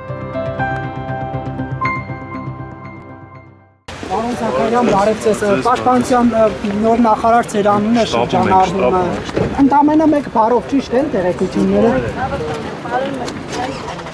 Պարոն Զաքարյան, բարև ձեզ, Պաշտպանության նոր նախարար ձեր անունն է շրջանառվում։ Ընդամենը մեկ բառով ճիշտ են տեղեկությունները։